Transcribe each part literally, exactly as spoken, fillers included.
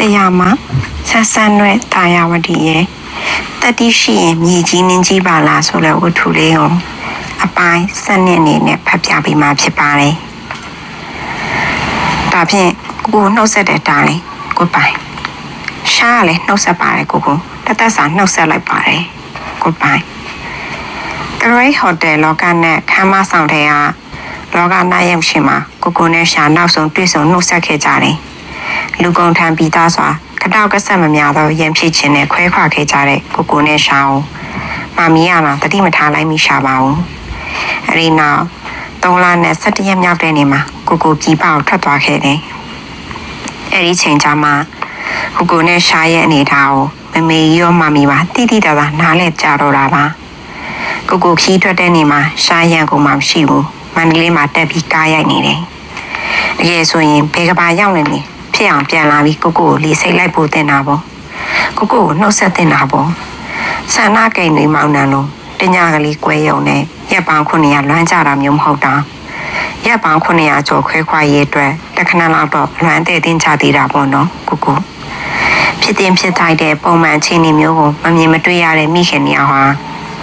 Tayama, Sasanwe Tayawadi, Tati she, Yiji Ninjibala, Sola Utuleo, a pie, Sanene, Papiabi Mapipare. Papi, go no said a darling, goodbye. Charlie, no sapare, go, that's a no sell like pare, goodbye. The right hotel, Logana, Kama Soundea, Logana Yamshima, Gogonesha, now so do so no secretary. Lugon Tambidazwa, Kadaka Samamiado, Yamchichin, Quaker Kajare, Gogonesha, Mamiana, the Dimatala Mishabao. Arena, Dolan, Satiam Yavenima, Gogo Gibao, Tatwakede. Eri Chanjama, Gogonesha, and it out, Mame, your mamma, Didi, Nale Jaroraba. Gogo Kito Denima, Shayango Mam Shibu, Manlima Debi Gaya Nide. Yes, we pick up a young Pian Pianavi Gogo, Lisa Lipo Denabo. Gogo, no certain Sana gain in Maunano, Denyagali Guayone, Yapan Kunia, Lanzaram Yum Hoda. Yapan Kunia, Joe Quay, the canal landed in Chadira Bono, Gogo. Pitim Pietide, Bowman, Chini Mugo, Mamimatuya, and Mikan Yaha.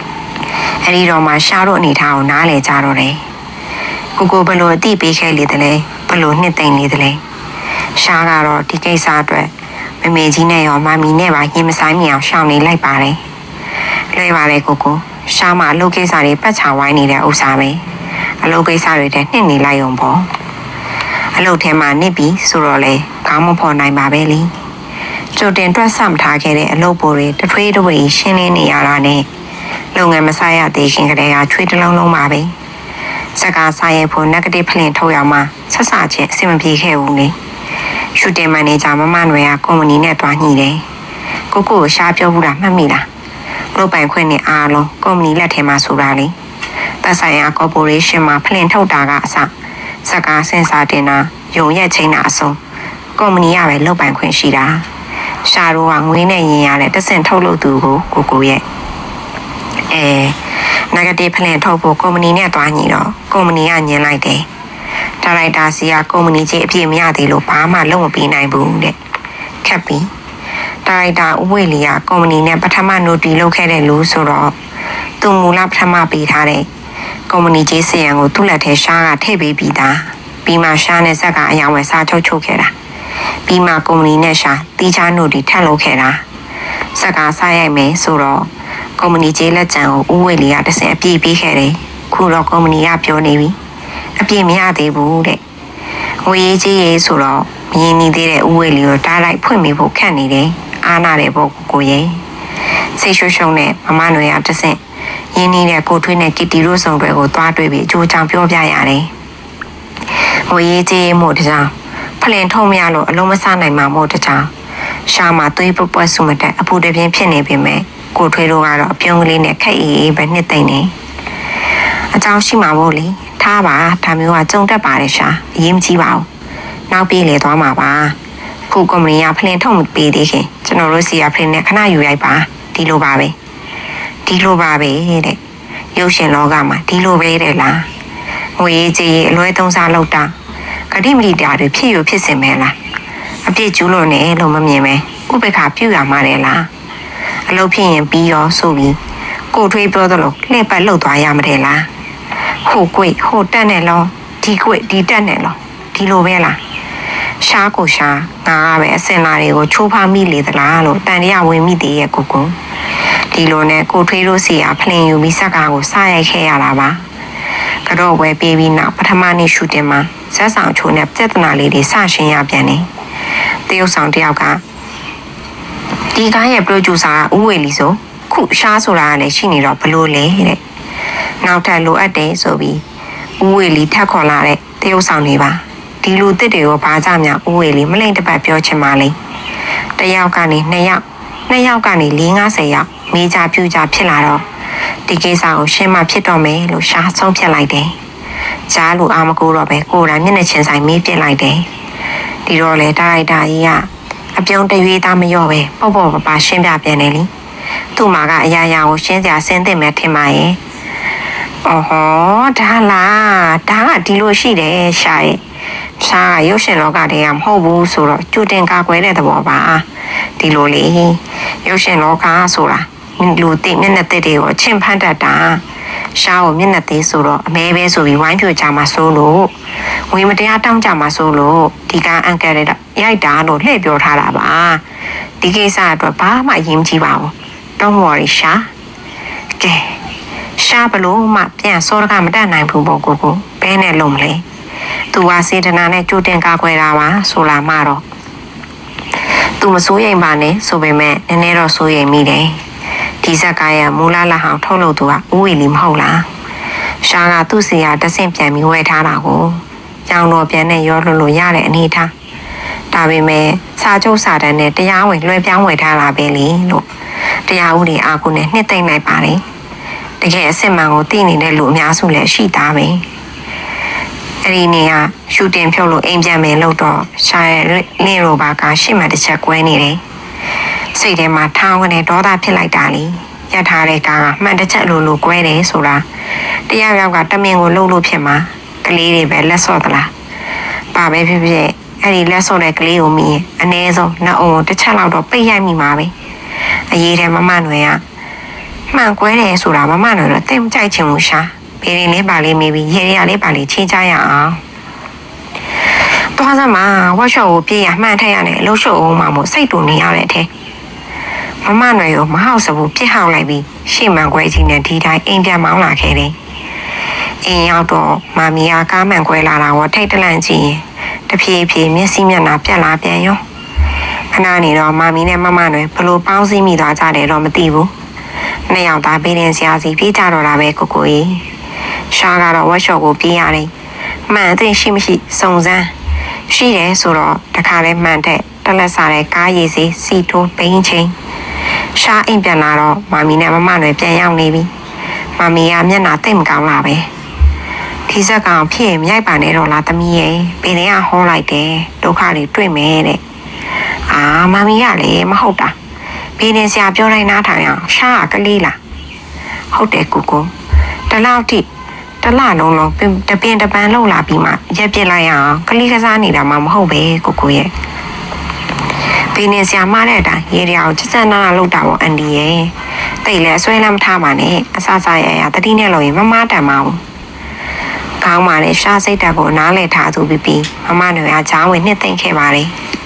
Eriro shadow need how Nale Jarore. Gogo below deep bake little, below knitting little. Shagaro, D K Sadre, Mamajine or Mammy never him Samia, Shami like Bare. Levare Gogo, Shama, Locasari, Pacha, need Osame. A locasari that Nini Liombo. A lotema nibi, Surole, Camopon, Babeli. Jordan dress some target, a low bore, the trade away, Shinin Yarane. Long and Messiah, they can get a treat along no mabe. Saka Saye for negative plane Toyama, Sasache, Simon P. Only. Should they manage a manway, commonly net one nide. Gogo, sharp your Buddha, Mamila. Loban Quenny Arlo, commonly let him asurali. That's a corporation, my plane Todagasa. Saka Sensatena, Yo Yetina so. Commonly Ave Loban Quenshida. Sharu and Winnie Yale, the Sentolo Dugo, Gogo yet. Eh, negative plan topo comedy net one year, comedy onion like day. Daraitasia comedy J P Miati Lopama, Lomopi Naibu, Capi. Daraita Willia, comedy net Patamano delocated loose or Tumula Tama Pitare. Comedy J C and Utulate Shaga Tebi Bida. Bima Shane Saga Yawasato Chokera. Bima comedy Nesha, Tija Nudi Talokera. Saga Sayame Soro. Community legend, Uwelli at the same P P Harry, Kuro Community up your navy. A P Mia de Bude. We J. Suro, Mini de Uwelli or Dalai Pumibo Candy, Anna de Bogoye. Session Shone, Amano at the same. You need a go to a kitty rose on Rego, Twabi, Joe Champion Yare. We J. Motaja. Plain Tomialo, Lomasana, my motaja. Shama, three proposed sumata, a put a penny be me. Go to a purely neck, but knitting. A Taushima Woli, Taba, Tamua Zonda Barisha, Yim Tibao. Now be late on my bar. Pugomia plain Tom be deke, Generosia plain Necana Uiba, Dilo Babe. Dilo Babe, Yoshin Logama, Dilo Redela. We J. Loeton Salota. Cadimli Daddy, Pio Pissimela. A bit Julone, Lomame, Ubeka Pua Marella. Lopian be your sobi. Go to a brother, lay by low to Ayamadela. Ho great, ho danello, tea great, di danello, Tilo Vela. Shako sha, Nave, Senario, Chopa Mili the Lalo, Dania we meet the Ecoco. Tilone, go to Rosia, playing you Misaka, Saya Kealava. Gado where baby now, Patamani shootema, Sasa Chunep, Tetanali, the Sashin Yabiani. Deo Santiago. The guy producer Ueliso, cook Shasura, Shiniro Palole. Now tell a day so be Ueli Tacolare, Teo Saniva. Tilu Tedeo Pazamia, Ueli, Malay the Papio Chemali. The Yaukani, Naya, Nayaukani, Linga Saya, Mija Puja Pilaro. The Gesa Shema Pitome, Lusha, some Pilide. Jalu Amago Robe, Gora, Minachins, I may be like day. The Role died, ya. A young David Amayoe, Bobo, Bashimba Benelli. Tumaga Yaya, or Shendia sent them at Timae. အော်ဟောဒါလားဒါကဒီလိုရှိတယ်ရှာရဲ့ရှာကရုပ်ရှင်လောကတည်းကမဟုတ်ဘူးဆိုတော့ကြိုတင်ကာကွယ်တဲ့သဘောပါဒီလိုလေရုပ်ရှင်လောကဆိုတာလူသိမျက်နှာသိတွေကိုအချင်းဖန်တတ်တာရှာကိုမျက်နှာသိဆိုတော့အမဲပဲဆိုပြီးဝိုင်းပြကြမှာဆိုလို့ဝေမတရားတောင်းကြမှာဆိုလို့ဒီကအန်ကယ်ရိုက်တာလို့လှည့်ပြောထားတာပါဒီကိစ္စအတွက်ဘာမှအရေးမကြီးပါဘူးdon't worry ရှာကဲရှာဘလို့မှပြန်စောရကမတတ်နိုင်ဘူးပေါ့ကိုကိုဘဲနဲ့လုံးမလဲသူကစေတနာနဲ့ကြိုတင်ကာကွယ်တာပါဆိုလာမှတော့သူမစိုးရိမ်ပါနဲ့ဆိုပေမဲ့နည်းနည်းတော့စိုးရိမ်မိတယ်ဒီဇက်ကရဲ့မူလလဟောင်ထုတ်လို့သူကဥဝေလီမဟုတ်လားရှာကသူ့စီကတဆင့်ပြန်ပြီးဝယ်ထားတာကိုကြောင်တော်ပြန်နဲ့ရောလို့လို့ရတဲ့အနေထားဒါပေမဲ့စာချုပ်စာတမ်းနဲ့တရားဝင်လွှဲပြောင်းဝယ်ထားတာပဲလေလို့တရားဥပဒေအားကိုနဲ့နှစ်သိမ့်လိုက်ပါလေတကယ်အစ်စ်မှန်ကိုသိနေတဲ့လူအများစုလည်းရှိသားပဲအဲ့ဒီနေကရှူတင်ဖြုတ်လို့အိမ်ပြန်မယ်လို့တော့ရှာရဲ့လင်းရိုဘာကရှစ်မှတ်တစ်ချက်ကွဲနေတယ်စိတ်ထဲမှာထောင်းကနေဒေါသဖြစ်လိုက်တာလေရထားတဲ့ကားကမှန်တစ်ချက်လိုလိုကွဲတယ်ဆိုတာတရားရောက်ကတမင်ကိုလှုပ်လို့ဖြစ်မှာကလေးတွေပဲလက်စော့သလားပါပဲဖြစ်ဖြစ်အဲ့ဒီလက်စော့တဲ့ကလေးကိုမြင်အနည်းဆုံးနှုတ်အောင်တစ်ချက်လောက်တော့ပိတ်ရိုက်မိမှာပဲအရေးထဲမမနွယ်ကမှန်ကွဲတယ်ဆိုတာမမနွယ်တော့တိတ်မကြိုက်ချင်ဘူးရှာဘေးရင်လေးပါလေးမိပြီးရေရလေးပါလေးချင်းချရအောင်သွားစမ်းမှာဝက်ရှော့ကိုပြေးရမှန်ထက်ရတယ်လှုပ်ရှုပ်အောင်မှမို့စိတ်တူနေရတဲ့အထဲမမနွယ်ကိုမဟောက်စဘူးပြစ်ဟောက်လိုက်ပြီးရှေ့မှန်ခွဲကြီးနဲ့ဒီတိုင်းအိမ်ပြန်မောင်းလာခဲ့တယ်အိမ်ရောက်တော့မာမီယာကားမှန်ခွဲလာတာကိုထိတ်တလန့်ကြည့်ရင်တဖြည်းဖြည်းမျက်စိမျက်နှာပြက်လာပြန်ရောခဏနေတော့မာမီနဲ့မမနွယ်ဘလို့ပေါင်းစည်းမိသွားကြတယ်တော့မသိဘူးနှစ်ယောက်သားပေးတင်စရာစီပြေးကြတော့တာပဲကိုကိုကြီးရှာကတော့ဝက်ရှော့ကိုပြေးရတယ်မှန်အသိရှိမရှိစုံစမ်းရှိတယ်ဆိုတော့တခါလဲမှန်တဲ့တလက်စားတဲ့ကားရည်စီစီတိုးပိန်းချင်းရှာအိမ်ပြန်လာတော့မာမီနဲ့မမနွယ်ပြန်ရောက်နေပြီမာမီကမျက်နှာတိတ်မကောင်းလာပဲဒီဇက်ကောင်ဖြစ်မြိုက်ပါနဲ့တော့လားသမီးရဲ့ပင်လေးကဟောလိုက်တယ်ဒုက္ခတွေတွေ့မယ်တဲ့အာမာမီကလည်းမဟုတ်တာပင်နေဆရာပြောတိုင်းနားထောင်ရအောင်ရှာကလေးလားဟုတ်တယ်ကိုကိုတလောက်ထိတလလုံးလုံးတပင်တပန်းလောက်လာပြီးမှရက်ပြစ်လိုက်ရအောင်ကလေးကစားနေတာမှမဟုတ်ပဲကိုကိုရဲ့ပင်နေဆရာမတဲ့အတိုင်းရေရအောင်ချက်ချက်နားနားလောက်တာပေါ့အန်ဒီရဲ့တိတ်လဲဆွဲလမ်းမထားပါနဲ့အဆဆရရတတိနဲ့လို့ရင်မမတန်ပါဘူးကောင်းပါလေရှားစိတ်တက်ကိုနားလဲထားသူပြီးပြီးမမနွယ်အချောင်းဝင်နှစ်သိမ့်ခဲ့ပါလေ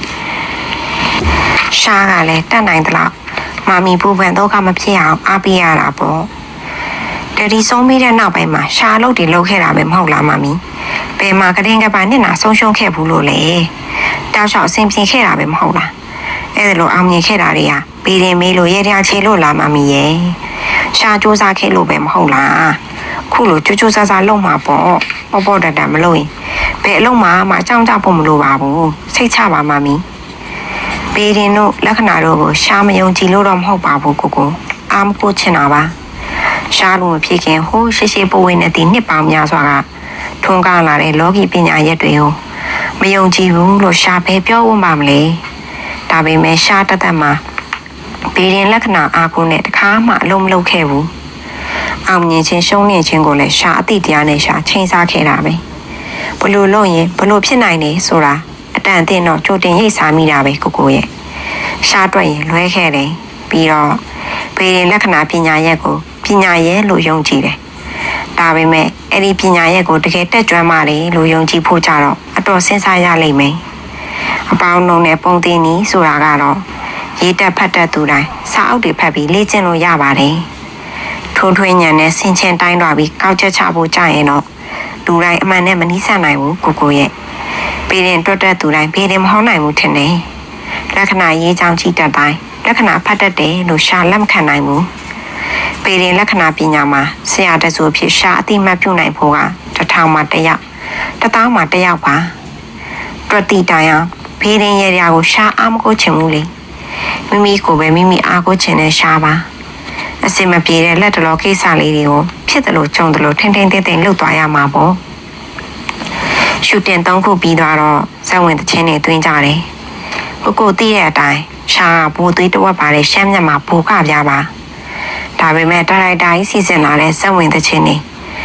ရှားကလည်းတတ်နိုင်သလားမာမီပူပန်တော့ကမဖြစ်အောင်အားပေးရတာပေါ့တတိဆုံးမိတဲ့နောက်ပိုင်းမှာရှားလုတ်တွေလုတ်ခဲ့တာပဲမဟုတ်လားမာမီဘယ်မှာကတင်းကပါနဲ့နာဆုံးရှုံးခဲ့ဘူးလို့လေတောက်လျှောက်အဆင်ပြေခဲ့တာပဲမဟုတ်လားအဲ့ဒါလိုအောင်မြင်ခဲ့တာတွေကပေးရင်မေးလို့ရေတရားချေလို့လားမာမီရဲ့ရှားစူးစမ်းခဲ့လို့ပဲမဟုတ်လားခုလိုကြိုးကြိုးစားစားလုပ်မှာပေါ့ပေါ့ပေါ့တတ်တတ်မလို့ရင်ဘယ်အလုံးမှမအကြောင်းကြဖို့မလိုပါဘူးစိတ်ချပါမာမီပေးရင်တို့လက္ခဏာတို့ကိုရှားမယုံကြည်လို့တော့မဟုတ်ပါဘူးကိုကိုအာမကိုချင်တာပါရှားလို့မဖြစ်ခင်ဟိုးရှိရှိပိုးဝင်တဲ့ဒီနှစ်ပေါင်းများစွာကထွန်းကားလာတဲ့လောကီပညာရက်တွေကိုမယုံကြည်ဘူးလို့ရှားပဲပြောဝပါမလဲဒါပေမဲ့ရှားတသက်မှာဘေးရင်လက္ခဏာအားကိုနဲ့တခါမှအလုံးမလုံးခဲ့ဘူးအောင်မြင်ခြင်းရှုံးနေခြင်းကိုလည်းရှားအတိတရားနဲ့ရှားချိန်စားခဲ့တာပဲဘလို့လို့ရင်ဘလို့ဖြစ်နိုင်လဲဆိုတာအတန်အသင့်တော့ကြိုတင်ရိပ်စားမိတာပဲကိုကိုရဲ့ရှားတွက်ရင်လွဲခဲ့တယ်ပြီးတော့ဘေးရင်လက္ခဏာပညာရက်ကိုပညာရဲ့လို့ယုံကြည်တယ်ဒါပေမဲ့အဲ့ဒီပညာရဲ့ကိုတကယ်တက်ကြွမှလေလို့ယုံကြည်ဖို့ကြတော့အတော်စဉ်းစားရလိမ့်မယ်အပေါင်းလုံးနဲ့ပုံတင်နီးဆိုတာကတော့ရေးတက်ဖတ်တတ်သူတိုင်းစာအုပ်တွေဖတ်ပြီးလေ့ကျင့်လို့ရပါတယ်ထိုးထွင်းညံနဲ့ဆင်ချင်တိုင်းတော့ပြီးကောက်ချက်ချဖို့ကြရင်တော့လူတိုင်းအမှန်နဲ့မနှီးစပ်နိုင်ဘူးကိုကိုရဲ့ပေးရင်တွတ်တက်သူတိုင်းပေးရင်မဟောနိုင်ဘူးထင်တယ်လက္ခဏာရေးချောင်းကြည့်တတ်တိုင်းလက္ခဏာဖတ်တတ်တယ်လို့ရှာလက်မခံနိုင်ဘူးပေးရင်လက္ခဏာပညာမှာဆရာတဆူဖြစ်ရှာအတိမတ်ပြုနိုင်ဖို့ကတစ်ထောင်မှတစ်ယောက်တစ်သောင်းမှတစ်ယောက်ပါတွတ်တီတိုင်အောင်ဖေးရင်ရရကိုရှာအားမကိုချင်ဘူးလေမိမိကိုပဲမိမိအားကိုချင်တဲ့ရှာပါအစင်မပြေတဲ့လက်တလောကိစ္စလေးတွေကိုဖြစ်တယ်လို့ကြုံတယ်လို့ထင်ထင်သိသိလှုပ်သွားရမှာပေါ့ရှူတင်သုံးခုပြီးသွားတော့ဇက်ဝင်သချင်းတွေတွင်းကြတယ်ကိုကိုသိတဲ့အတိုင်းရှာဘူသွေးတဝက်ပါတဲ့ရှမ်းမြတ်မှာဘူကပြပါဒါပေမဲ့တရိုက်တာကြီးစီစဉ်လာတဲ့ဇက်ဝင်သချင်းတွေ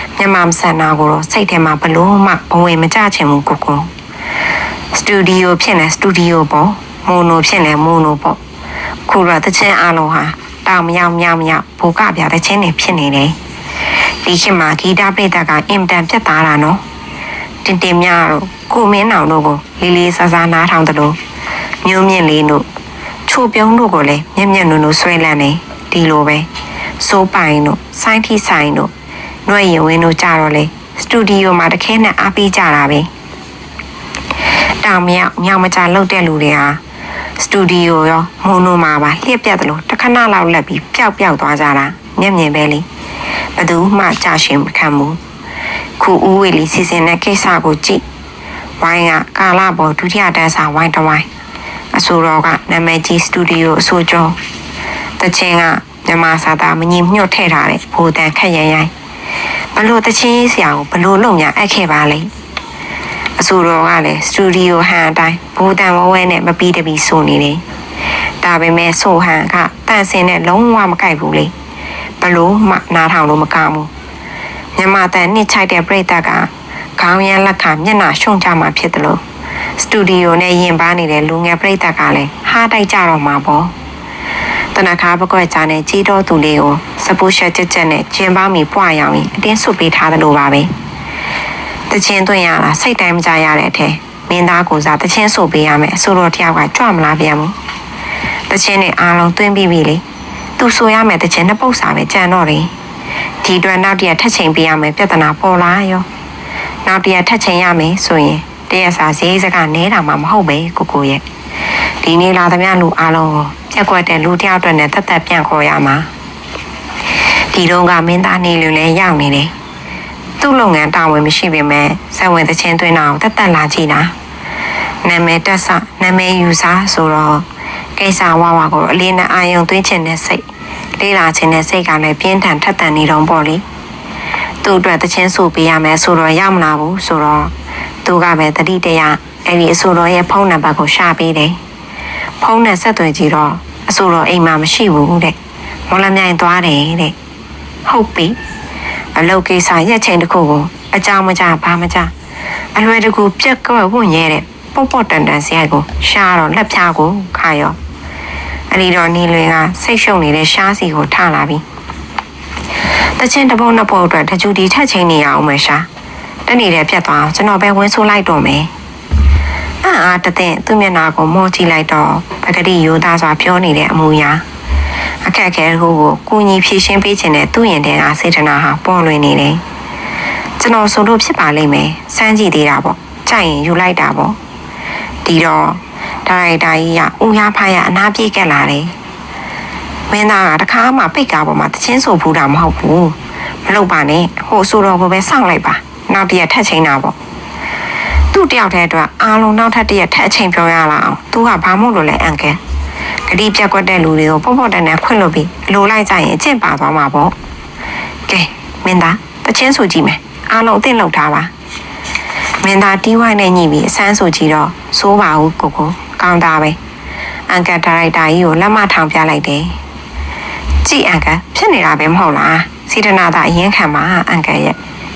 မြန်မာမဆန်နာကိုတော့စိတ်ထဲမှာဘလို့မှဘဝင်မကြချင်ဘူးကိုကိုစတူဒီယိုဖြစ်နေစတူဒီယိုပေါ့မိုနိုဖြစ်နေမိုနိုပေါ့ခုတော့တချင်းအားလုံးဟာတောင်မြောင်မြောင်မြောင်ဘူကပြတဲ့ချင်းတွေဖြစ်နေတယ်ဒီခေတ်မှာဂီတပရိသတ်ကအင်တန်ပြတ်သားတာနော်တင်တင်များတို့ကိုမင်းအောင်တို့ကိုလေးလေးစားစားနားထောင်တယ်လို့မျိုးမြင့်လေးတို့ချိုပြုံးတို့ကိုလည်းမျက်မျက်နုံနုံဆွဲလန့်နေဒီလိုပဲစိုးပိုင်တို့ဆိုင်းထီဆိုင်တို့ຫນွဲ့ရင်ဝင်းတို့ကြတော့လေစတူဒီယိုမှာတခဲနဲ့အားပေးကြတာပဲတောင်မြောက်မြောင်မကြလောက်တဲ့လူတွေဟာစတူဒီယိုရောမိုနိုမှာပါလျှက်ပြတ်တယ်လို့တခဏလောက်လက်ပြီးပျောက်ပျောက်သွားကြတာမျက်မြင်ပဲလေဘယ်သူမှကြာရှည်မခံဘူးခုဦးဝေလီစီစဉ်တဲ့ကိစ္စကိုကြည့်ဝိုင်းကကာလာပေါ်ဒုတိယတန်းစာဝိုင်းတစ်ဝိုင်းအဆိုတော်ကနာမည်ကြီးစတူဒီယိုအဆိုကျော်တချင်းကမြန်မာစာသားမညီညွတ်ထည့်ထားတဲ့ဘူတန်ခက်ရရိုင်းဘလို့တချင်းဆရာကိုဘလို့လုံညာအပ်ခဲ့ပါလိမ့်အဆိုတော်ကလည်းစတူဒီယိုဟန်အတိုင်းဘူတန်ဝဝဲနဲ့မပြီးတပီဆိုနေတယ်ဒါပေမဲ့ဆိုဟန်ကတန့်စင်နဲ့လုံးဝမကိုက်ဘူးလေဘလို့မှနားထောင်လို့မကောင်းဘူးမြန်မာတန်နှစ်ချိုက်တဲ့ပြိတ္တကခေါင်းရမ်းလက်ခမျက်နှာရှုံချမှာဖြစ်တယ်လို့စတူဒီယိုနဲ့ရင်ပါနေတဲ့လူငယ်ပြိတ္တကလည်းဟားတိုက်ကြတော့မှာပေါ့တနခါပကွက်ကြတဲ့ကြီးတော်သူလေးကိုစပူရှက်ချက်ချက်နဲ့ကျင်းပေါင်းပြီးပွားရောင်ပြီးအတင်းဆွပေးထားတယ်လို့ပါပဲတချင်းသွင်းရတာစိတ်တိုင်းမကြရတဲ့အထက်မင်းသားကိုစားတချင်းဆိုပေးရမယ်ဆိုတော့တယောက်ကကြွမလားပြန်ဘူးတချင်းနဲ့အားလုံးသွင်းပြီးပြီလေသူဆိုရမယ်တချင်းနှစ်ပုတ်စာပဲကြံတော့တယ်ဒီအတွက်နောက်တရက်ထက်ချိန်ပေးရမယ်ပြဿနာပေါ်လာရောနောက်တရက်ထက်ချိန်ရမယ်ဆိုရင်တရက်စာဈေးစကားနဲတာမှမဟုတ်ပဲကိုကိုရဲ့ဒီနေ့လာသမျှလူအားလုံးကိုပြက်ကွက်တဲ့လူတယောက်အတွက်နဲ့တက်တက်ပြန်ခေါ်ရမှာဒီတော့ကမင်းသားနေလူလည်းရောက်နေတယ်သူ့လုပ်ငန်းတာဝန်မရှိပေမဲ့စက်ဝင်တချင်းသွင်းတာကိုတက်တက်လာကြည့်တာနာမည်တက်ဆနာမည်ယူစားဆိုတော့ကိစ္စဝါဝါကိုအလေးနဲ့အာယုံသွင်းချင်တဲ့စိတ်လေးလာခြင်းနဲ့စိတ်ကလည်းပြင်းထန်ထက်သန်နေတော့ပေါ့လေသူ့အတွက်တချင်းဆိုပေးရမယ်ဆိုတော့ရောက်မလာဘူးဆိုတော့သူကပဲတတိတရအဲ့ဒီအဆိုတော်ရဲ့ဖုန်းနံပါတ်ကိုရှာပေးတယ်ဖုန်းနဲ့ဆက်သွယ်ကြည့်တော့အဆိုတော်အိမ်မှာမရှိဘူးတဲ့မော်လမြိုင်သွားတယ်တဲ့ဟုတ်ပြီအလုပ်ကိစ္စရက်ချိန်တစ်ခုကိုအကြောင်းမကြဘာမကြအလွယ်တကူပြက်ကွက်ဝွင့်ရဲတဲ့ပေါ့ပေါ့တန်တန်စရိုက်ကိုရှားတော့လက်ဖြားကိုခါရောအဲ့ဒီတော့နေလွင်ကစိတ်ရှုံနေတဲ့ရှားစီကိုထလာပြီတချင်းတပုံးနှစ်ပုတ်အတွက်တကြူတီထက်ချင်းနေရအောင်မရှာတနေ့တည်းပြတ်သွားကျွန်တော်ပဲဝင်းဆိုးလိုက်တော့မယ်အာအာတတဲ့သူ့မျက်နှာကိုမော့ကြည့်လိုက်တော့ပကတိရိုးသားစွာပြောနေတဲ့အမူအရာအခက်အခဲကိုကိုညီဖြည့်ရှင်းပေးခြင်းနဲ့သူ့ရင်ထဲကစေတနာဟာပေါ်လွင်နေတယ်ကျွန်တော်ဆိုလို့ဖြစ်ပါလိမ့်မယ်စမ်းကြည့်သေးတာပေါ့ကြိုက်ရင်ယူလိုက်တာပေါ့ဒီတော့ဒါရိုက်တာကြီးကဦးရဖားရအနာပြေးကက်လာတယ်မင်းသားကတခါမှပိတ်ကားပေါ်မှာတချင်းဆိုဖူးတာမဟုတ်ဘူးမလုပ်ပါနဲ့ဟိုဆိုတော့ကိုပဲစောင့်လိုက်ပါနောက်တရက်ထက်ချင်းတာပေါ့သူ့တယောက်တည်းအတွက်အားလုံးနောက်ထပ်တရက်ထက်အချိန်ပြောရလာအောင်သူကဘာမို့လို့လဲအန်ကယ်ဂတိပြက်ကွက်တဲ့လူတွေကိုပေါ့ပေါ့တန်တန်ခွင့်လို့ပြီးလိုလိုက်ကြရင်အကျင့်ပါသွားမှာပေါ့ကဲမင်းသားတချင်းဆိုကြည့်မယ်အားလုံးအသင့်လုပ်ထားပါမင်းသားတီးဝိုင်းနဲ့ညှိပြီးအဆန်းဆိုကြည့်တော့စိုးပါဘူးကိုကိုကောင်းတာပဲအန်ကယ်ဒါရိုက်တာကြီးကိုလက်မထောင်ပြလိုက်တယ်ကြည့်အန်ကယ်ဖြစ်နေတာပဲမဟုတ်လားစီဒနာသာအရင်ခံပါအန်ကယ်ရဲ့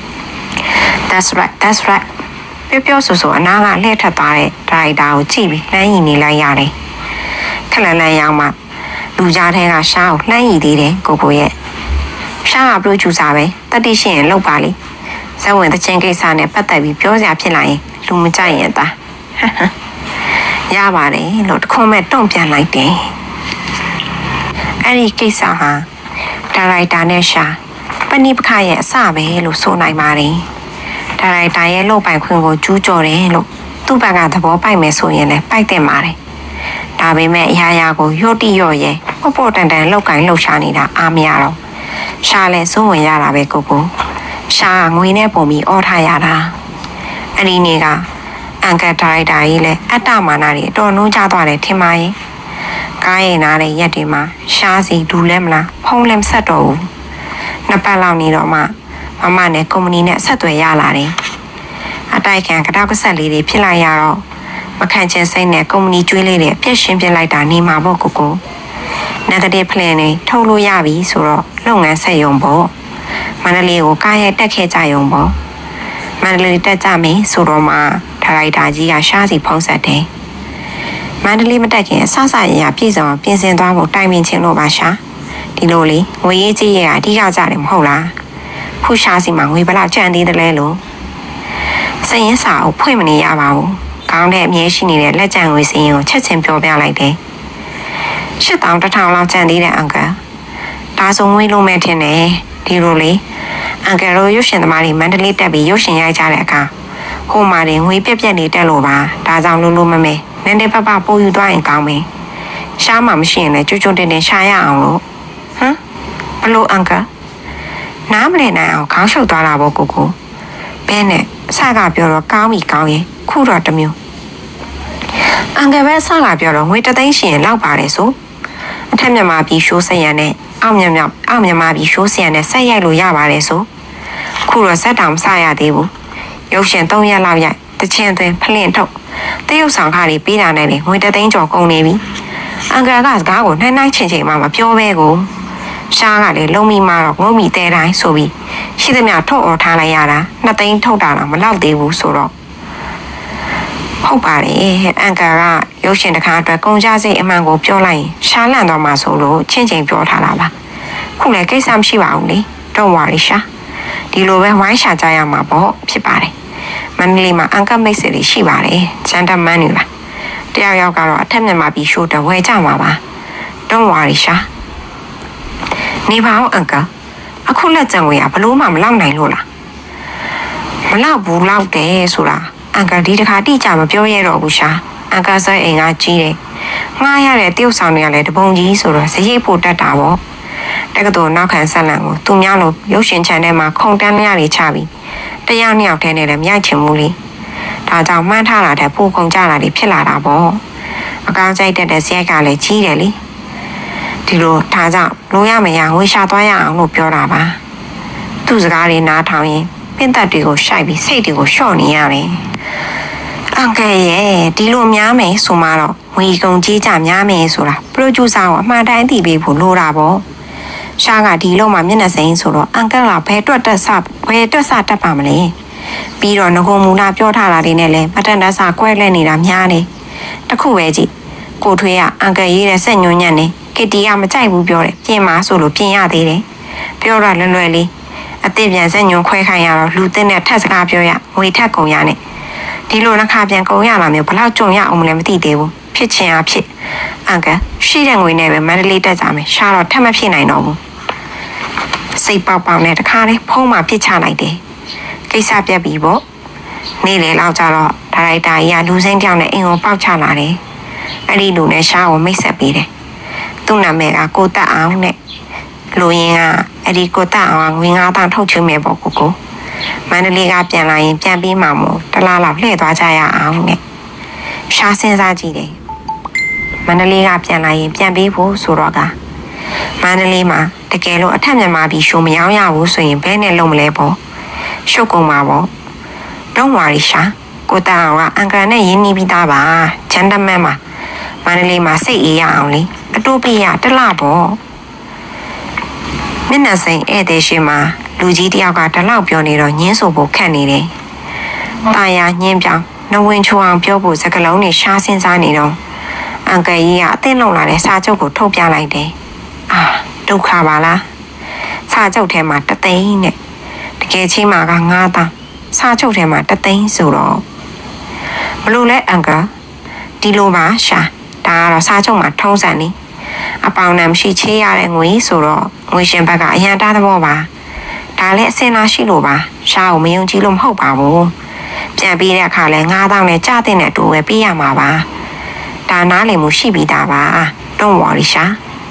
That's right that's right ပြောပြောဆိုဆိုအနာကလှည့်ထပ်သွားတဲ့ဒါရိုက်တာကိုကြည့်ပြီးလှမ်းရည်နေလိုက်ရတယ်ခလန်လန်ရောက်မှလူကြားထဲကရှားကိုလှမ်းရည်သေးတယ်ကိုကိုရဲ့ရှားကဘလို့ကျူစာပဲတတိရှိရင်လောက်ပါလိဇဝင်တချင်းကိစ္စနဲ့ပတ်သက်ပြီးပြောစရာဖြစ်လာရင်လူမကြိုက်ရင်သားရပါတယ်လို့တခွန်းမဲ့တုံ့ပြန်လိုက်တယ်အဲ့ဒီကိစ္စဟာဒါရိုက်တာနဲ့ရှာပဏိပခရဲ့အစပဲလို့ဆိုနိုင်ပါတယ်ဒါရိုက်တာရဲ့လုပ်ပိုင်ခွင့်ကိုကျူးကျော်တယ်လို့သူ့ဘက်ကသဘောပိုက်မယ်ဆိုရင်လည်းပိုက်တင်ပါတယ်ဒါပေမဲ့အရာရာကိုရော့တိရော့ရဲပေါ့ပေါ့တန်တန်လောက်ကင်လှုပ်ရှားနေတာအားမရတော့ရှာလဲစိုးဝင်ရတာပဲကိုကိုရှာငွေနဲ့ပုံပြီးအော်ထားရတာအဲ့ဒီနေ့ကအန်ကယ်ဒါရိုက်တာကြီးလည်းအတ္တမာနတွေအတော်နှိုးချသွားတယ်ထင်ပါရဲ့ကားရင်နားတဲ့ရက်တွေမှာရှားစီဒူလဲမလားဖုံးလဲမဆက်တော့ဘူးနှစ်ပတ်လောက်နေတော့မှမမနဲ့ကုမ္ပဏီနဲ့ဆက်သွယ်ရလာတယ်အတိုက်ခံကတောက်ကဆက်လေးတွေဖြစ်လာရတော့မခံချင်စိတ်နဲ့ကုမ္ပဏီကျွေးလေးတွေပြည့်ရှင်းပြလိုက်တာနေမှာပေါ့ကိုကို negative plan တွေထုတ်လို့ရပြီဆိုတော့လုပ်ငန်းဆက်ရုံပေါ့မန္တလေးကိုကားရိုက်တက်ခဲ့ကြရုံပေါ့မန္တလေးတက်ကြမယ်ဆိုတော့မှဒါရိုက်တာကြီးကရှားစီဖုံးဆက်တယ်မန္တလေးမတက်ခင်အဆဆရရပြည်စုံပြင်ဆင်သွားဖို့တိုင်ပင်ခြင်းလို့ပါရှာဒီလိုလေငွေရေးကြီးရအဓိကကြတယ်မဟုတ်လားခုရှားစီမှာငွေဘလောက်ကြံသေးတယ်လဲလို့စရင်စာအုပ်ဖွင့်မနေရပါဘူးကောင်းတဲ့အမြဲရှိနေတဲ့လက်ကျန်ငွေစရင်ကိုချက်ချင်းပြောပြလိုက်တယ်ရှစ်တောင်တစ်ထောင်လောက်ကျန်သေးတဲ့အန်ကယ်ဒါဆိုငွေလုံးမဲ့ထင်တယ်ဒီလိုလေအန်ကယ်တို့ရုပ်ရှင်သမားတွေမန္တလေးတက်ပြီးရုပ်ရှင်ရိုက်ကြတဲ့အခါဟိုမှာတွေငွေပြက်ပြက်နေတက်လို့ပါဒါကြောင့်လုံးလုံးမမဲနည်းနည်းပပပို့ယူသွားရင်ကောင်းမယ်ရှားမှမရှိရင်လည်းကြွကြွတင်တင်ရှားရအောင်လို့ဟမ်ဘလို့အန်ကယ်နားမလည်နိုင်အောင်ခေါင်းရှုပ်သွားတာပေါ့ကိုကိုဘဲနဲ့အစကပြောတော့ကောင်းပြီကောင်းရင်ခုတော့တမျိုးအန်ကယ်ပဲအစကပြောတော့ငွေတသိန်းရှင်လောက်ပါတယ်ဆိုအထက်မြန်မာပြည်ရှိုးဆက်ရနဲ့အောက်မြန်မာအောက်မြန်မာပြည်ရှိုးဆက်ရနဲ့ဆက်ရိုက်လို့ရပါတယ်ဆိုခုတော့ဆက်တောင်မစရသေးဘူးရုပ်ရှင်သုံးရက်လောက်ရိုက်တချင်သွင်းဖလင့်ထုတ်တရုတ်ဆောင်ခါတွေပေးတာနဲ့လေငွေတသိန်းကျော်ကုန်နေပြီအန်ကယ်ကစကားကိုနှိုင်းနှိုင်းချင်ချင်မှမပြောပဲကိုရှားကလေလုံးမိမှတော့ငုံမိတဲတိုင်းဆိုပြီးရှိသမျှထုတ်អော်ထားလိုက်ရတာနှစ်သိန်းထုတ်တာတော့မလောက်သေးဘူးဆိုတော့ဟုတ်ပါတယ်အန်ကယ်ကရုပ်ရှင်တစ်ခါအတွက်ကုန်ကြစိတ်အမှန်ကိုပြောလိုက်ရင်ရှားလန့်သွားမှာဆိုလို့ချင်းချင်းပြောထားတာပါခုလည်းကိစ္စမရှိပါဘူးလေတော့ဝါရီရှာဒီလိုပဲဝိုင်းရှာကြရမှာပေါ့ဖြစ်ပါတယ်မန္တလေးမှာအန်ကယ်မိတ်ဆွေတွေရှိပါတယ်ဂျန်တမန်တွေပါတယောက်ယောက်ကတော့အထက်မြန်မာပြည်ရှိုးတဝဲကြမှာပါတော့ဝါရီရှာနေပါအောင်အန်ကယ်အခုလက်ကြံဝေးကဘလို့မှမလောက်နိုင်လို့လားမလောက်ဘူးလောက်တယ်ဆိုတာအန်ကယ်ဒီတခါတိကျမပြောရတော့ဘူးရှာအန်ကယ်ဆိုအိမ်ကကြီးတယ်ငှားရတဲ့တရုတ်ဆောင်တွေကလည်းတပုံကြီးဆိုတော့ဇရိတ်ဖို့တတ်တာပေါ့တက္ကသိုလ်နောက်ခံဆက်လန်ကိုသူများလို့ရုပ်ရှင်ချန်ထဲမှာခုံတန်းရတွေချပြီးတယောက်နှစ်ယောက်တည်းနဲ့လည်းမရိုက်ချင်ဘူးလေဒါကြောင့်မှန်းထားတာတဲ့ပိုခုံကြတာတွေဖြစ်လာတာပေါ့အကောင်းကြိုက်တတ်တဲ့ဇရိုက်ကလည်းကြီးတယ်လေဒီလိုဒါကြောင့်လိုရမရငွေရှာသွားရအောင်လို့ပြောတာပါသူ့စကားတွေနားထောင်ရင်ပင့်သက်တွေကိုရှိုက်ပြီးစိတ်တွေကိုလျှော့နေရတယ်အန်ကယ်ရဲ့ဒီလိုများမယ်ဆိုမှတော့ငွေကုန်ကြီးကြများမယ်ဆိုတာပရိုဂျူဆာကိုအမှန်တိုင်းသိပေးဖို့လိုတာပေါ့ရှားကဒီလုံးမှာမျက်နှာစိမ်းဆိုတော့အန်ကယ်ကဘယ်တွက်တက်ဆဘယ်တွက်ဆတက်ပါမလဲပြီးတော့ငကုံမူလာပြောထားတာတွေနဲ့လည်းမတန်တဆကွဲလဲနေတာများနေတခုပဲကြည့်ကိုထွေးကအန်ကယ်ရေးတဲ့စက်ညွန့်ညံ့နေကီတီကမကြိုက်ဘူးပြောတယ်ပြင်မာဆိုလို့ပြင်ရသေးတယ်ပြောတော့လွယ်လွယ်လေးအသစ်ပြန်စက်ညွန့်ခွဲခိုင်းရတော့လူသစ်နဲ့ထက်စကားပြောရငွေထက်ကုန်ရနဲ့ဒီလိုနှခါပြန်ကုန်ရမှာမျိုးဘလောက်ကြုံရအောင်မလဲမသိသေးဘူးဖြစ်ချင်အားဖြစ်အန်ကယ်ရှိတဲ့ငွေနဲ့ပဲမန္တလေးတက်ကြမယ်ရှားတော့ထပ်မဖြစ်နိုင်တော့ဘူးစိတ်ပေါက်ပေါက်နဲ့တခါလေးဖုံးမှပြစ်ချလိုက်တယ်ကိစ္စပြက်ပြီပေါ့နေ့လေလောက်ကြတော့ဒါရိုက်တာကြီးကလူစိမ်းကြောင်နဲ့အင်ကိုပေါက်ချလာတယ်အဲ့ဒီလူနဲ့ရှားကိုမိတ်ဆက်ပေးတယ်သူ့နာမည်ကကိုတက်အောင်နဲ့လူရင်းကအဲ့ဒီကိုတက်အောင်ကငွေငါးတောင်ထုတ်ချင်မယ်ပေါ့ကိုကိုမန္တလေးကပြန်လာရင်ပြန်ပြီးမှမို့တလားလောက်လှည့်သွားကြရအောင်နဲ့ရှားစဉ်းစားကြည့်တယ်မန္တလေးကပြန်လာရင်ပြန်ပြီးဖို့ဆိုတော့ကမန္တလေးမှာတကယ်လို့အထက်မြန်မာပြည်ရှိုးမရောရဘူးဆိုရင်ဘယ်နဲ့လုံးမလဲပေါ့ရှုပ်ကုန်ပါပေါ့တော့ဝါရီရှာကိုတက်အောင်ကအန်ကယ်နဲ့ရင်းနှီးပြီးသားပါဂျန်တမန်မှာမန္တလေးမှာစိတ်အေးရအောင်လေအတိုးပေးရတလားပေါ့မျက်နှာစိမ်ဧည့်သည်ရှင်မှာလူကြီးတယောက်ကတလောက်ပြောနေတော့ညင်းဆိုဖို့ခက်နေတယ်။ตาရညင်းပြောင်းနှဝင်ချိုအောင်ပြောဖို့စကလုံးနဲ့ရှားစင်းစားနေတော့အန်ကယ်ကြီးကအသင်းလုံလာတဲ့စာချုပ်ကိုထုတ်ပြလိုက်တယ်။အာဒုက္ခပါလား။စာချုပ်ထဲမှာတသိန်းနဲ့တကယ်ချင်းမှာကငါးတောင်စာချုပ်ထဲမှာတသိန်းဆိုတော့ဘလို့လဲအန်ကယ်ဒီလိုပါရှာဒါကတော့စာချုပ်မှာထုံးစံနေအပေါင်နံရှိချေးရတဲ့ငွေဆိုတော့ငွေရှင်ဘက်ကအရန်တားသဘောပါဒါလည်းအစင်လာရှိလို့ပါရှားကိုမယုံကြည်လို့မဟုတ်ပါဘူးပြန်ပြီးတဲ့အခါလဲငါးတောင်းနဲ့ကြားတဲ့တူပဲပေးရမှာပါဒါနားလည်မှုရှိပြီးသားပါ don't worry ရှာ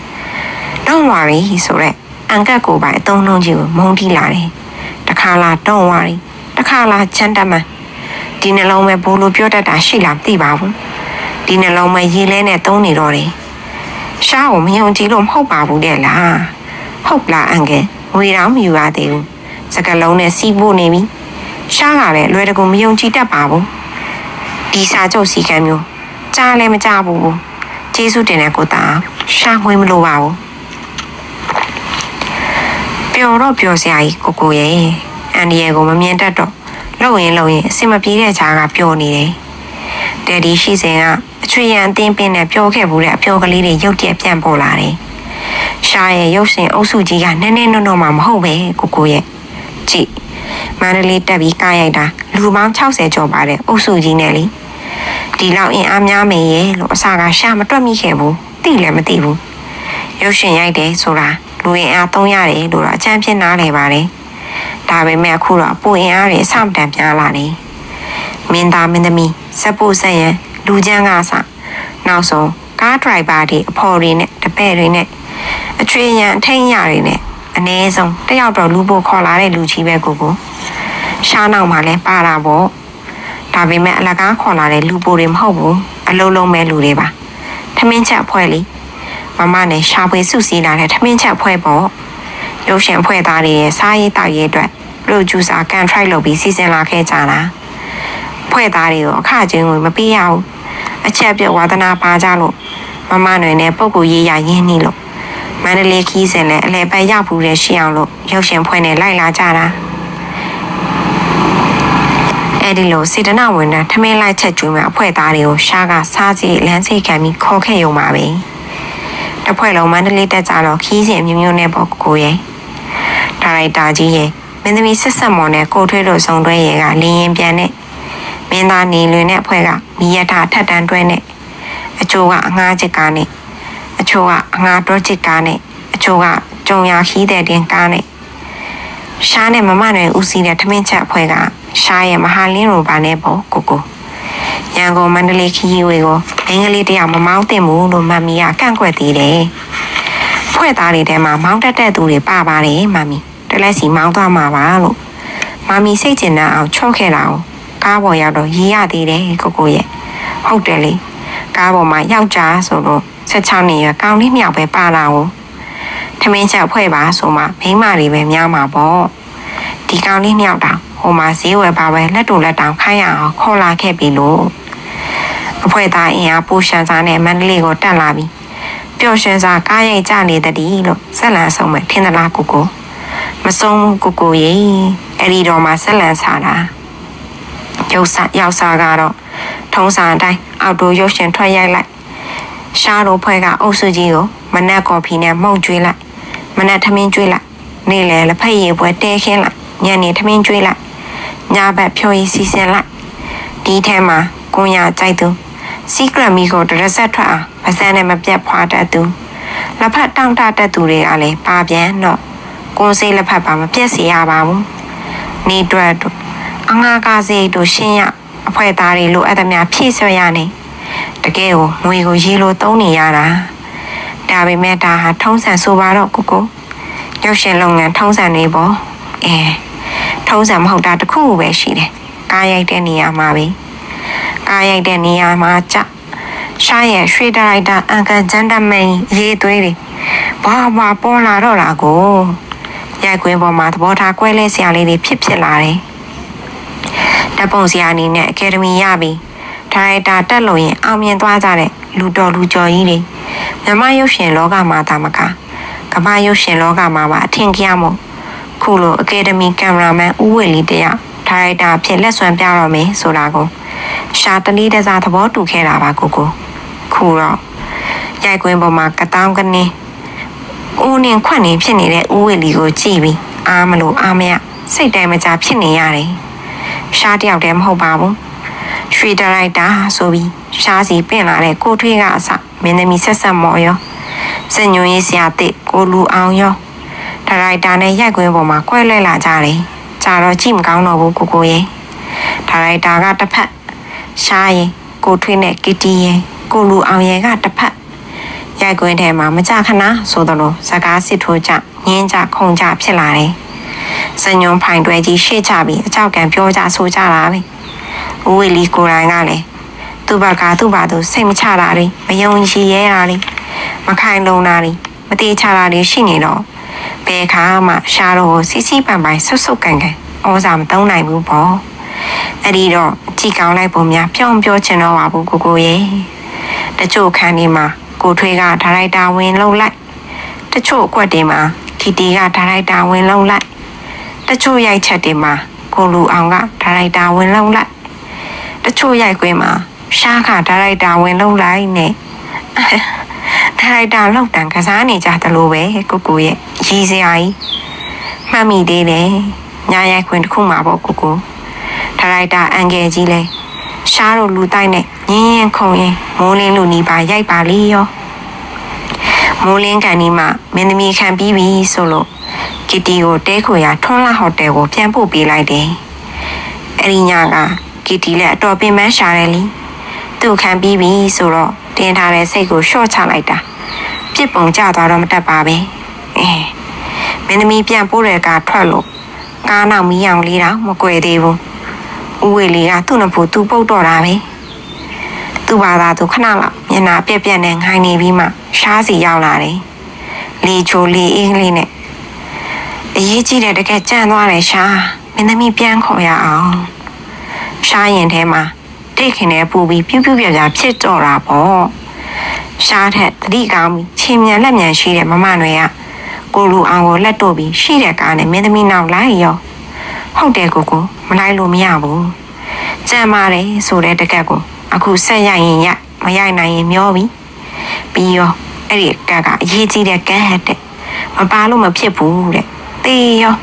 don't worry ဆိုရက်အန်ကက်ကိုပိုင်အသုံးလုံးကြီးကိုမုန်းတီးလာတယ်တခါလာ don't worry တခါလာချမ်းတမန်ဒီနှလုံးပဲဘိုးလိုပြောတတ်တာရှိလားမသိပါဘူးဒီနှလုံးပဲရေလဲနဲ့သုံးနေတော့တယ်ရှားကိုမယုံကြည်လို့မဟုတ်ပါဘူးတဲ့လားဟုတ်လားအန်ကယ်ငွေတောင်မယူရသေးဘူးစကလုံးနဲ့စီးဖို့နေပြီရှားကလည်းလွယ်တကူမယုံကြည်တတ်ပါဘူးဒီစာချုပ်စီကံမျိုးကြားလည်းမကြားဘူးကျေးဇူးတင်တဲ့ကိုသားရှားငွေမလိုပါဘူးပျော်တော့ပျော်စရာကြီးကိုကိုရဲ့အန်ဒီရဲ့ကိုမမြင်တတ်တော့လှုပ်ရင်လှုပ်ရင်အစင်မပြေတဲ့ခြားကပျော်နေတယ်ဒယ်ဒီရှိစဉ်ကအချွေရန်အသင်းပင်နဲ့ပျော်ခဲ့ဘူးတဲ့အပျော်ကလေးတွေရုတ်တရက်ပြန်ပေါ်လာတယ်ရှာရဲ့ရုပ်ရှင်အုပ်စုကြီးကနည်းနည်းနော်နော်မှမဟုတ်ပဲကိုကိုရဲ့ကြည့်မန္တလေးတက်ပြီးကားရိုက်တာလူပေါင်း၆၀ကျော်ပါတဲ့အုပ်စုကြီးနဲ့လေဒီလောက်အင်အားများမယ်ရဲ့လို့အစကရှာမတွက်မိခဲ့ဘူးသိလည်းမသိဘူးရုပ်ရှင်ရိုက်တယ်ဆိုတာလူအင်အားသုံးရတယ်လို့တော့အချမ်းဖြစ်နားလည်ပါတယ်ဒါပေမဲ့အခုတော့ပူအင်အားတွေအဆမတန်ပြားလာတယ်မင်းသားမင်းသမီးစက်ဖို့ဆက်ရန်လူချမ်းကစနောက်ဆုံးကားဒရိုက်ဘာတွေအဖော်တွေနဲ့တပည့်တွေနဲ့အချွေရန်အထိန်ရတွေနဲ့အနည်းဆုံးတယောက်တော့လူပိုခေါ်လာတဲ့လူကြီးပဲကိုကိုရှားနောက်မှလည်းပါတာပေါ့ဒါပေမဲ့အလကားခေါ်လာတဲ့လူပိုတွေမဟုတ်ဘူးအလုံးလုံးပဲလူတွေပါထမင်းချက်ဖွဲ့လीမမနဲ့ရှာဖွေစုစည်းလာတဲ့ထမင်းချက်ဖွဲ့ပေါ့ရုပ်ရှင်ဖွဲ့သားတွေရဲ့စားရေးတောက်ရေးအတွက်ပရိုဂျူဆာကန်ထရိုက်လုပ်ပြီးစီစဉ်လာခဲ့ကြတာဖွဲ့သားတွေကိုအခချင်းကိုမပေးရဘူးအချက်ပြဝါသနာပါကြလို့မမနွယ်နဲ့ပုပ်ကိုရေးရရင်းနှီးလို့မန္တလေးခီးစင်နဲ့အလဲပတ်ရောက်ဘူးတဲ့ရှိအောင်လို့ရုပ်ရှင်ဖွဲ့နဲ့လိုက်လာကြတာအဲ့ဒီလိုစေတနာဝင်တဲ့ထမင်းလိုက်ချက်ကျွေးမဲ့အဖွဲ့သားတွေကိုရှားကစားစီလမ်းစိတ်ခံပြီးခေါ်ခဲ့ရုံပါပဲတဖွဲ့လုံးမန္တလေးတက်ကြတော့ခီးစင်မျိုးမျိုးနဲ့ပေါ့ကိုရဲ့ဒါရိုက်တာကြီးရဲ့မင်းသမီးဆက်ဆက်မော်နဲ့ကိုထွေးတို့စုံတွဲရဲ့ကလင်းရင်ပြန်နဲ့မင်းသားနေလွင်နဲ့အဖွဲ့ကမိရထထက်တန်းတွဲနဲ့အချို့ကအငှားချစ်ကားနဲ့အချို့ကအငှားတော့ချစ်ကားနဲ့အချို့ကကြုံရခီးတဲ့တင်ကားနဲ့ရှားနဲ့မမနယ်ဦးစီးတဲ့ထမင်းချက်အဖွဲ့ကရှားရဲ့မဟာလင်းရိုဘာနဲ့ပေါ့ကိုကိုရန်ကုန်မန္တလေးခီးဝေကိုအင်္ဂလိပ်တရားမမောင်းတင်ဘူးလို့မမီးကကန့်ကွက်သေးတယ်ဖွဲ့သားတွေထဲမှာမောင်းတက်တဲ့သူတွေပါပါတယ်မမီတလက်စီမောင်းသွားမှာပါလို့မမီစိတ်ကျင်တဲ့အောင်ချော့ခဲ့တာကိုကားပေါ်ရောက်တော့ရေးရသေးတယ်ကိုကိုရဲ့ဟုတ်တယ်လေကားပေါ်မှာယောက်ျားဆိုတော့ဆက်ချောင်းနေရကောင်းလေးမြောက်ပဲပါလာကိုထမင်းချက်ဖွဲ့ပါဆိုမှမိန်းမတွေပဲများမှာပေါ့ဒီကောင်းလေးမြောက်တောင်ဟိုမှာဈေးဝယ်ပါပဲလက်တူလက်တောင်ခိုင်းရအောင်ခေါ်လာခဲ့ပြီလို့အဖွဲ့သားအင်အားပိုရှန်စားနဲ့မန္တလေးကိုတက်လာပြီးပျော်ရွှင်စွာကားရိုက်ကြနေတည်းလို့ဆက်လန်ဆုံးမဲ့ထင်သလားကိုကိုမဆုံးဘူးကိုကိုရေအဲ့ဒီတော့မှဆက်လန်စားတာရုပ်စားရောက်စားကတော့ထုံးစံအတိုင်းအောက်တိုရုပ်ရှင်ထွက်ရိုက်လိုက်ရှားတို့ဖွဲ့ကအုပ်စုကြီးကိုမနက်ကော်ဖီနဲ့မှုန့်ကျွေးလိုက်မနက်ထမင်းကျွေးလိုက်နေ့လယ်လက်ဖက်ရည်ပွဲတဲခင်းလိုက်ညနေထမင်းကျွေးလိုက်ညဘက်ဖြိုးရည်စီစဉ်လိုက်ဒီထဲမှာကိုရကြိုက်သူစီကရမီကိုတရဆက်ထွက်အောင်ဗစံနဲ့မပြတ်ဖွာတတ်သူလက်ဖက်တောင့်တတတ်သူတွေကလည်းပါပြန်တော့ကိုယ်စိတ်လက်ဖက်ပါမပြတ်စီရပါဘူးနေတွက်တို့အငါကားစိတ်တို့ရှင်းရအဖွဲ့သားတွေလိုအပ်သမျှဖြည့်ဆွရနေတကယ်ကိုငွေကိုရေးလို့သုံးနေရတာဒါပေမဲ့ဒါဟာထုံးစံဆိုပါတော့ကိုကိုရုပ်ရှင်လုပ်ငန်းထုံးစံတွေပေါ့အဲထုံးစံမဟုတ်တာတစ်ခုပဲရှိတယ်ကားရိုက်တဲ့နေရာမှာပဲကားရိုက်တဲ့နေရာမှာကြရှားရဲ့ရွှေဒရိုက်တာအန်ကန်ဂျန်တမန်ရေးသွေးတွေဘာဘာပေါ်လာတော့တာကိုရိုက်ကွင်းပေါ်မှာသဘောထားကွဲလဲစရာလေးတွေဖြစ်ဖြစ်လာတယ်ဓာတ်ပုံစရာအနေနဲ့အကယ်ဒမီရပြီးဒါရိုက်တာတက်လို့ရင်အောင်မြင်သွားကြတဲ့လူတော်လူကျော်ကြီးတွေမြန်မာရုပ်ရှင်လောကမှာတာမကကမ္ဘာရုပ်ရှင်လောကမှာပါအထင်ကြီးမို့ခုလိုအကယ်ဒမီကင်မရာမန်ဦးဝေလီတယောက်ဒါရိုက်တာဖြစ်လက်ဆွမ်းပြတော့မယ်ဆိုတာကိုရှာတလီတစားသဘောတူခဲ့တာပါကိုကိုခုတော့ရိုက်ကွင်းပေါ်မှာကတောင်းကနေဦးနင်ခွက်နေဖြစ်နေတဲ့ဦးဝေလီကိုကြည့်ပြီးအားမလို့အားမရစိတ်တိုင်းမကြဖြစ်နေရတယ်ရှားတယောက်တည်းမဟုတ်ပါဘူးရွှေဒရိုက်တာဆိုပြီးရှားစီပင့်လာတဲ့ကိုထွေးကအစမင်းသမီးဆက်ဆက်မော်ရောစညွန်ရေးဆရာတစ်ကိုလူအောင်ရောဒရိုက်တာနဲ့ရိုက်ကွင်းပေါ်မှာကွဲလွဲလာကြတယ်ကြာတော့ကြည့်မကောင်းတော့ဘူးကိုကိုရဲ့ဒါရိုက်တာကတစ်ဖက်ရှားရင်ကိုထွေးနဲ့ကီတီရင်ကိုလူအောင်ရဲ့ကတစ်ဖက်ရိုက်ကွင်းထဲမှာမကြခဏဆိုတော့စကားစစ်ထိုးကြညင်းကြခုံကြဖြစ်လာတယ်စညွန်ဖိုင်တွဲကြီးရှေ့ချပြီးအကြောက်ကံပြောကြဆိုကြတာပဲဦးဝေလီကိုယ်တိုင်ကလည်းသူ့ဘက်ကသူ့ဘာသူစိတ်မချတာတွေမယုံကြည်ရဲတာတွေမခိုင်လုံတာတွေမတိချတာတွေရှိနေတော့ဘယ်ခါမှရှားတော့စီစီပန်ပိုင်ဆွတ်ဆွတ်ကန်ကန်ဩဇာမသုံးနိုင်ဘူးပေါ့အဲ့ဒီတော့ကြည်ကောင်းလိုက်ပုံများပြောင်းပြောချင်တော့ပါဘူးကိုကိုရဲ့တချို့ခန်းဒီမှာကိုထွေးကဒါရိုက်တာဝင်လှုပ်လိုက်တချို့အကွက်တွေမှာခကီတီကဒါရိုက်တာဝင်လုံးလိုက်တချို့ရိုက်ချက်တွေမှာကိုလူအောင်ကဒါရိုက်တာဝင်လုံးလိုက်တချို့ရိုက်ခွင်းမှာရှားကဒါရိုက်တာဝင်လုံးလိုက်နဲ့ဒါရိုက်တာလောက်တန်ကစားနေကြတယ်လို့ပဲကိုကိုရဲ့ရည်စရာကြီးမှတ်မိသေးတယ်ညာရိုက်ခွင်းတစ်ခုမှာပေါ့ကိုကိုဒါရိုက်တာအန်ကယ်ကြီးလဲရှားတို့လူတိုက်နဲ့ညင်းရင်ခုံရင်မိုးလင်းလူနီးပါရိုက်ပါလေရောမိုးလင်းကန်ဒီမှာမင်းသမီးခံပြီးပြီဆိုလို့ကီတီကိုတဲခွေရထွန်းလာဟိုတယ်ကိုပြန်ပို့ပေးလိုက်တယ်အဲ့ဒီညကကီတီလည်းအတော်ပင်ပန်းရှာတယ်လीသူ့ခံပြီးပြီဆိုတော့တင်ထားတဲ့စိတ်ကိုရှော့ချလိုက်တာပြစ်ပုံကျသွားတော့မတတ်ပါပဲအဲမင်းသမီးပြန်ပို့တဲ့ကထွက်လို့ကားနောက်မီးအောင်လေးတော့မကွယ်သေးဘူးဦးဝေလေးကသူ့နဖို့သူပုတ်တော့တာပဲသူ့ဘာသာသူခဏလောက်မျက်နှာပြက်ပြက်နဲ့ငိုင်းနေပြီးမှရှားစီရောက်လာတယ်လေချိုလေအင်းလေးနဲ့အရေးကြီးတဲ့တကယ်ကြမ်းသွားတယ်ရှားမင်းသမီးပြန်ခေါ်ရအောင်ရှားရင်ထဲမှာတိတ်ခင်နဲ့ပူပြီးပြူးပြူးပြပြဖြစ်တော့တာပေါ့ရှားထက်တတိကောင်းပြီးချင်းမြန်လက်မြန်ရှိတဲ့မမနွယ်ကကိုလူအောင်ကိုလက်တို့ပြီးရှိတဲ့ကားနဲ့မင်းသမီးနောက်လိုက်ရောဟုတ်တယ်ကိုကိုမလိုက်လို့မရဘူးကြမ်းပါတယ်ဆိုတဲ့တကက်ကိုအခုဆက်ရိုက်ရင်ရမရိုက်နိုင်ရင်မျောပြီပြီးရောအဲ့ဒီကကအရေးကြီးတဲ့ကဲဟက်တဲ့မပါလို့မဖြစ်ဘူးတဲ့တေးရော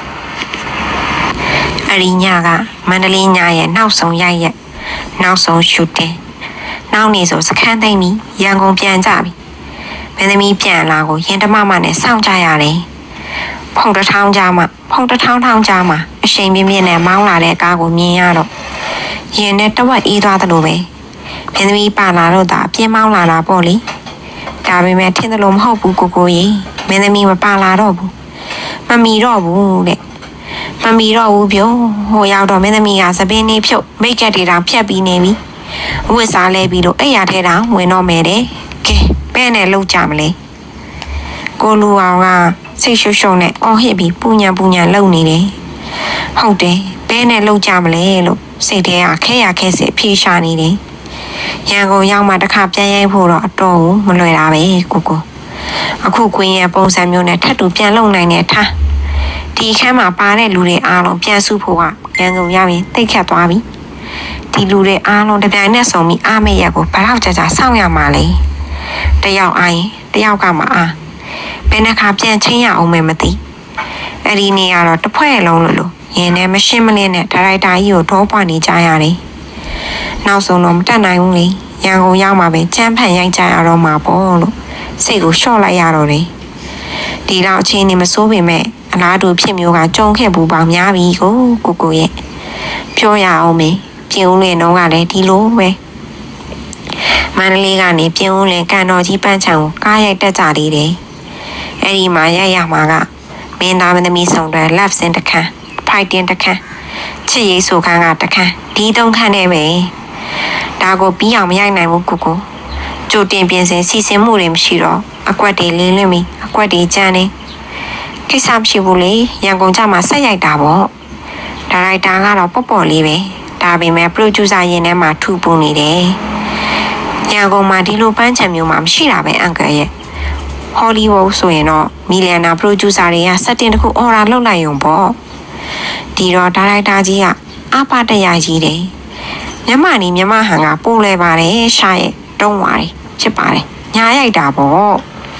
အဲ့ဒီညကမန္တလေးညရဲ့နောက်ဆုံးရိုက်ရက်နောက်ဆုံးရှူတင်နောက်နေ့ဆိုစခန်းသိမ်းပြီးရန်ကုန်ပြန်ကြပြီမင်းသမီးပြန်လာကိုရင်တမမနဲ့စောင့်ကြရတယ်ဖုန်တထောင်းကြားမှာဖုန်တထောင်းထောင်းကြားမှာအရှိန်ပြင်းပြင်းနဲ့မောင်းလာတဲ့ကားကိုမြင်ရတော့ရင်နဲ့တဝက်အေးသွားသလိုပဲမင်းသမီးပါလာတော့ဒါပြင်းမောင်းလာတာပေါ့လေဒါပေမဲ့ထင်တယ်လို့မဟုတ်ဘူးကိုကိုကြီးမင်းသမီးမပါလာတော့ဘူးမမီတော့ဘူးတဲ့မမီတော့ဘူးပြောဟိုရောက်တော့မင်းသမီးကစပင်းနေဖြုတ်မိတ်ကက်တွေတောင်ဖြတ်ပြီးနေပြီဝစ်စားလဲပြီးတော့အိယာထဲတောင်ဝင်တော့မယ်တဲ့ကဲပဲနဲ့လှုပ်ကြမလဲကိုလူအောင်ကစိတ်ရှုပ်ရှုပ်နဲ့အော်ဟစ်ပြီးပူညံပူညံလှုပ်နေတယ်ဟုတ်တယ်ပဲနဲ့လှုပ်ကြမလဲလို့စိတ်ထဲကခဲရခဲစစ်ဖြေရှာနေတယ်ရန်ကုန်ရောက်မှတစ်ခါပြန်ရိုက်ဖို့တော့အတော်ကိုမလွယ်တာပဲကိုကိုအခုကွင်းရဲ့ပုံစံမျိုးနဲ့ထပ်တူပြန်လုံနိုင်တဲ့ထားဒီခန်းမှာပါတဲ့လူတွေအားလုံးပြန်စုဖို့ကရန်ကုန်ရောက်ရင်တိတ်ခတ်သွားပြီဒီလူတွေအားလုံးတပြိုင်နက်ဆုံပြီးအားမေ့ရက်ကိုဘလောက်ကြာကြာစောင့်ရမှာလဲတယောက်အားရင်တယောက်ကမှအားဘယ်နှခါပြန်ချင်းရအောင်မဲမသိအဲ့ဒီနေ့ကတော့တစ်ဖွဲ့လုံးလို့လို့ရင်ထဲမရှင်းမလင်းနဲ့ဒါရိုက်တာကြီးကိုထောပွားနေကြရတယ်နောက်ဆုံးတော့မတက်နိုင်ဘူးလေရန်ကုန်ရောက်မှပဲကြမ်းဖန်ရိုက်ကြရတော့မှာပေါ့လို့စိတ်ကိုလျှော့လိုက်ရတော့တယ်ဒီတော့အချင်းနေမစိုးပေမဲ့အလားတူဖြစ်မျိုးကကြုံခဲ့ဘူးပေါင်းများပြီကိုကိုကိုရဲ့ပြောရအောင်မေပြင်ဦးလင်းတော့ကလည်းဒီလိုပဲမန္တလေးကနေပြင်ဦးလင်းကန်တော်ကြီးပန်းချံကိုကားရိုက်တက်ကြသေးတယ်အဲ့ဒီမှာရိုက်ရမှာကမင်းသားမသမီးဆောင်တဲ့ love scene တစ်ခန်း fighting တစ်ခန်းချစ်ရေးဆိုခန်းကတစ်ခန်းဒီသုံးခန်းနဲ့ပဲဒါကိုပြီးအောင်မရိုက်နိုင်ဘူးကိုကိုကြိုတင်ပြင်ဆင်စီစဉ်မှုတွေမရှိတော့အကွက်တွေလင်းလွင့်ပြီးအကွက်တွေကျန်းနေကိစ္စမရှိဘူးလေရန်ကုန်ကျမှဆက်ရိုက်တာပေါ့ဒါရိုက်တာကတော့ပေါ့ပေါ့လေးပဲဒါပေမဲ့ producer ရင်ထဲမှာထူပူနေတယ်ရန်ကုန်မှာဒီလိုပန်းချံမျိုးမှမရှိတာပဲအန်ကယ်ရဲ့ဟောလီဝုဒ်ဆိုရင်တော့မီလီယံနာ producer တွေကစက်တင်တစ်ခုအော်ဒါလုပ်လိုက်ရုံပေါ့ဒီတော့ဒါရိုက်တာကြီးကအပတရကြီးတယ်မြမနီမြမဟန်ကပို့လဲပါတယ်ရှာရဲ့တုံးသွားတယ်ဖြစ်ပါတယ်ညာရိုက်တာပေါ့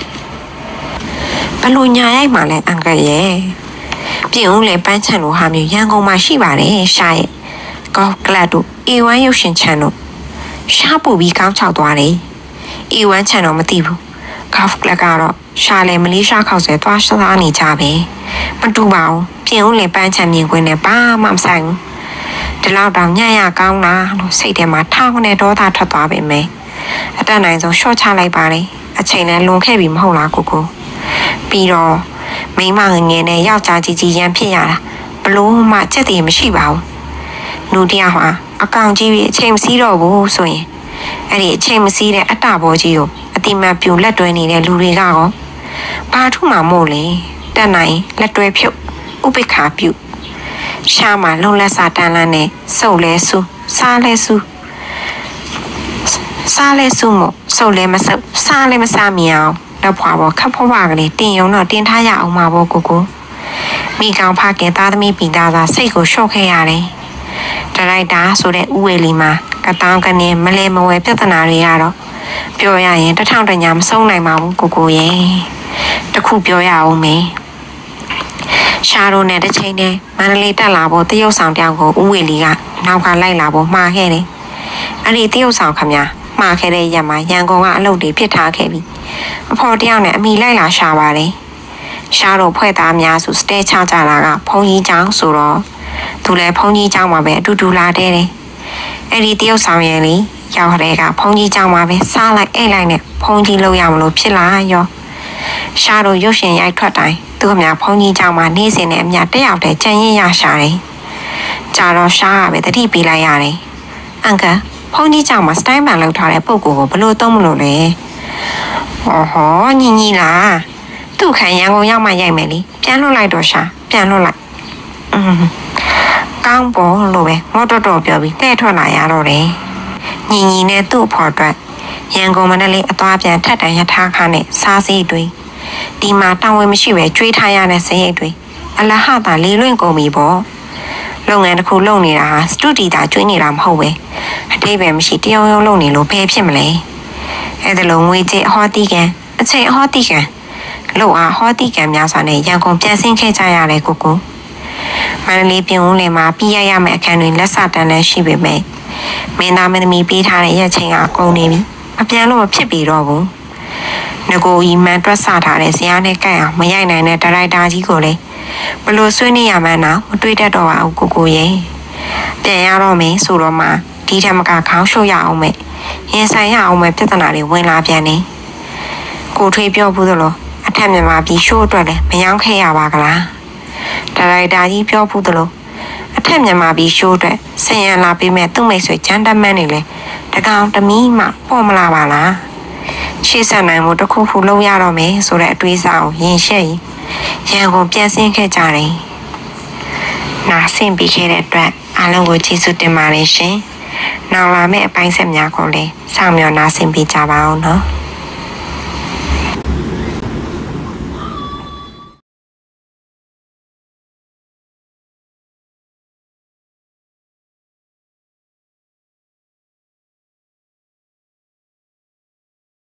ဘလို့ညာရိုက်မှလဲအန်ကယ်ရဲ့ပြင်ဦးလေပန်းချံလိုဟာမျိုးရန်ကုန်မှာရှိပါတယ်ရှာရဲ့ကောက်ကလပ်တို့ အေဝမ် ရုပ်ရှင်ချန်တို့ရှားပူပြီးကောင်းချောက်သွားတယ် အေဝမ် ချန်တော့မသိဘူးကောက်ကလပ်ကတော့ရှာလေမလေးရှားခောက်ဆဲသွားစားနေကြပဲမတူပါဘူးပြင်ဦးလေပန်းချံမြင်ခွင့်နဲ့ဘာမှမဆိုင်ဘူးဒီလောက်တောင်ညံ့ရကောင်းလားလို့စိတ်ထဲမှာထောက်နဲ့ဒေါသထွက်သွားပေမဲ့အတက်နိုင်ဆုံးရှော့ချလိုက်ပါလေအချိန်လည်းလွန်ခဲ့ပြီမဟုတ်လားကိုကိုပြီးတော့မိမငငယ်နဲ့ယောက်ျားကြီးကြီးရန်ဖြစ်ရတာဘလို့မှစက်တည်မရှိပါဘူးလူတယောက်ဟာအကောင်ကြီးပြီးအချိန်မစည်းတော့ဘူးဆိုရင်အဲ့ဒီအချိန်မစည်းတဲ့အတ္တဘောကြီးကိုအတိမတ်ပြူလက်တွဲနေတဲ့လူတွေကကောဘာထုမှမို့လဲတက်နိုင်လက်တွဲဖြုတ်ဥပိ္ပခာပြုရှားမှာလုံလက်စာတန်းလန်းနဲ့စုပ်လဲစုစားလဲစုစားလဲစုမို့စုပ်လဲမစုပ်စားလဲမစားမြအောင်တော့ဖွာပေါ်ခပ်ဖွားဖွားကလေးတင်ယုံတော့တင်ထားရအောင်ပါဘောကိုကိုမိကောင်ဖခင်သားသမီးပီသားသာစိတ်ကိုရှော့ခဲ့ရတယ်ဒရိုက်တာဆိုတဲ့ဥဝေလီမှာကတောင်းကနေမလဲမဝဲပြဿနာတွေရတော့ပြောရရင်တထောင်တညာမဆုံးနိုင်ပါဘူးကိုကိုရဲ့တခုပြောရအောင်မေရှာရိုနဲ့တစ်ချိန်တည်းမန္တလေးတက်လာဖို့တရုတ်ဆောင်တယောက်ကိုဥဝေလီကနောက်ကလိုက်လာဖို့မှားခဲ့တယ်အဲ့ဒီတရုတ်ဆောင်ခမမှားခဲ့တဲ့ရက်မှာရန်ကုန်ကအလုပ်တွေဖြစ်ထားခဲ့ပြီအဖေါ်တယောက်နဲ့အမိလိုက်လာရှာပါတယ်ရှာရိုဖွဲ့သားများစုစတဲချကြတာကဖုန်ကြီးเจ้าဆိုတော့သူလည်းဖုန်ကြီးเจ้าမှာပဲအတူတူလာတဲ့တယ်အဲ့ဒီတရုတ်ဆောင်ရဲ့လေရောက်တဲ့ကဖုန်ကြီးเจ้าမှာပဲစားလိုက်အိတ်လိုက်နဲ့ဖုန်ကြီးလောက်ရမလို့ဖြစ်လာရောရှာရိုရုပ်ရှင်ရိုက်ထွက်တိုင်းသူကများဖုန်ကြီးเจ้าမှာနေစဉ်နဲ့အမြတက်ရောက်တဲ့ကြံရင်ရရှာတယ်ကြာတော့ရှာကပဲတတိပေးလိုက်ရတယ်အန်ကဖုန်ကြီးเจ้าမှာစတိုင်းပန်လောက်ထားတဲ့ပုံကိုဘလို့သုံးမလို့လဲဟောဟောညီညီလားသူ့ခံရန်ကုန်ရောက်မှရိုက်မယ်လေပြန်လွှတ်လိုက်တော့ရှာပြန်လွှတ်လိုက်อืมကောင်းပေါ်လို့ပဲငေါတော်တော်ပြောပြီးတဲ့ထွက်လာရတော့တယ်ညီညီနဲ့သူ့အဖေါ်အတွက်ရန်ကုန်မန္တလေးအသွားပြန်ထက်တန်ရထားခါနဲ့စားစီးတွေဒီမှာတောင်းဝဲမရှိပဲကျွေးထားရတဲ့စရိတ်တွေအလဟတာလေးလွင့်ကုန်ပြီပေါ့လုပ်ငန်းတစ်ခုလုပ်နေတာဟာစတူဒီတာကျွေးနေတာမဟုတ်ပဲအတိတ်ပဲမရှိတယောက်ယောက်လုပ်နေလို့ဘယ်ဖြစ်မလဲအဲ့ဒါလိုငွေကြေးအဟောတိကန်အချိန်အဟောတိကန်လို့အားဟောတိကန်များစွာနဲ့ရန်ကုန်ပြန်ဆင်းခဲ့ကြရတယ်ကိုကိုမန္တလေးပြင်ဦးလယ်မှာပြီးရရမယ့်အခန်းတွေလက်စတန်းလည်းရှိပေမဲ့မင်းသားမင်းသမီးပေးထားတဲ့ရက်ချိန်ကကုန်နေပြီအပြန်လို့မဖြစ်ပြီတော့ဘူးငကိုကြီးမှန်တွက်ဆထားတဲ့ဇာတ်နဲ့ကြိုက်အောင်မရိုက်နိုင်တဲ့ဒါရိုက်တာကြီးကိုလည်းဘလို့ဆွေးနေရမှန်းတော့မတွေးတတ်တော့ပါဘူးကိုကိုရဲ့ပြန်ရတော့မယ်ဆိုတော့မှဒီထက်မကခေါင်းရှုပ်ရအောင်မဲ့ရင်ဆိုင်ရအောင်မဲ့ပြဿနာတွေဝင်လာပြန်နေကိုထွေးပြောဘူးသလိုအထက်မြန်မာပြည်ရှိုးအတွက်လည်းမယောင်းခဲ့ရပါကလားဒါရိုက်တာကြီးပြောဘူးသလိုအထက်မြန်မာပြည်ရှိုးအတွက်ဆင်ရလာပေးမဲ့သူ့မိတ်ဆွေချမ်းတမန်းနေလေတကောင်တမီးမှပေါ်မလာပါလားရှေ့ဆက်နိုင်မှုတစ်ခုခုလုပ်ရတော့မယ်ဆိုတဲ့အတွေးအဆောက်ရင်ရှက်ရန်ကုန်ပြန်ဆင်းခဲ့ကြတယ်နာဆင်ပြီးခဲ့တဲ့အတွက်အားလုံးကိုကျေးဇူးတင်ပါတယ်ရှင်နောက်လာမယ့်အပိုင်းဆက်များကိုလည်းစောင့်မျှော်နာဆင်ပေးကြပါအောင်နော်